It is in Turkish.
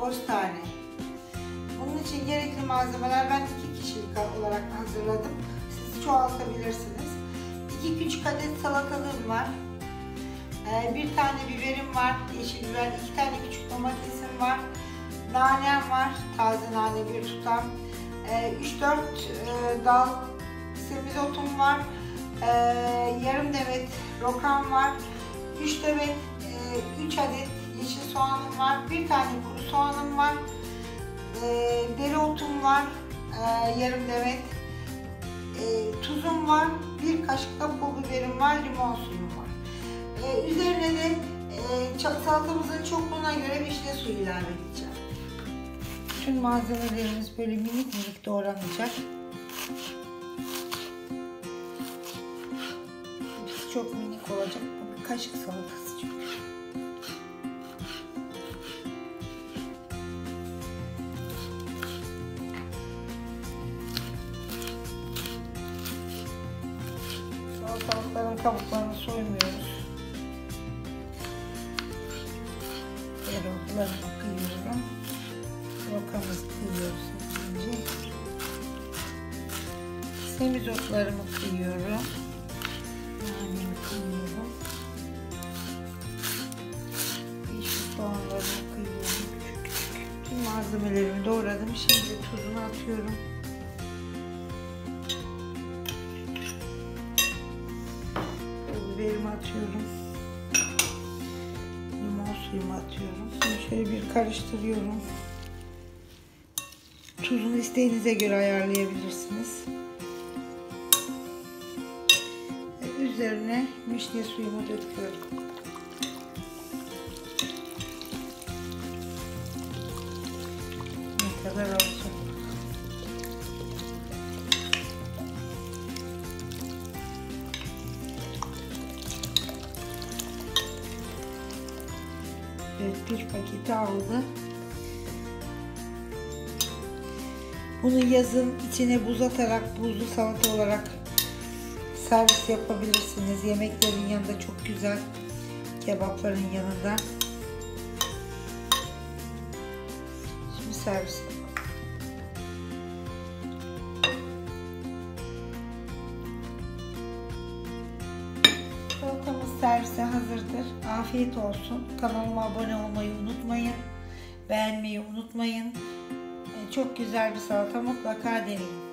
karpuz tane. Bunun için gerekli malzemeler ben 2 kişilik olarak hazırladım. Siz çoğaltabilirsiniz. 2 küçük adet salatalığım var. 1 tane biberim var, yeşil biber, 2 tane küçük domatesim var. Nanem var, taze nane bir tutam. 3-4 dal semizotum var. Yarım demet rokam var. 3 adet yeşil soğanım var. 1 tane kuru soğanım var. Dereotum var. Yarım demet. Tuzum var. 1 kaşık da pul biberim var. Limon suyum var. Üzerine de salatamızın çokluğuna göre vişne suyu ilave edeceğim. Bütün malzemelerimiz böyle minik minik doğranacak. Çok minik olacak. Bu bir kaşık salatası çünkü. Salatalıkların kabuklarını soymuyoruz. Dereotlarını kıyıyorum. Rokamızı kıyıyoruz önce. Semizotlarımı kıyıyorum. Nanemi kıyıyorum. Yeşil soğanlarımı kıyıyorum küçük küçük. Tüm malzemelerimi doğradım. Şimdi tuzunu atıyorum. Biberimi atıyorum. Limon suyumu atıyorum. Şimdi şöyle bir karıştırıyorum. Tuzunu isteğinize göre ayarlayabilirsiniz. Üzerine vişne suyumu döküyorum. Ne kadar olsun. Evet, bir paketi aldı. Bunu yazın içine buz atarak buzlu salata olarak servis yapabilirsiniz. Yemeklerin yanında çok güzel. Kebapların yanında. Şimdi servis yapalım. Salatamız servise hazırdır. Afiyet olsun. Kanalıma abone olmayı unutmayın. Beğenmeyi unutmayın. Çok güzel bir salata, mutlaka deneyin.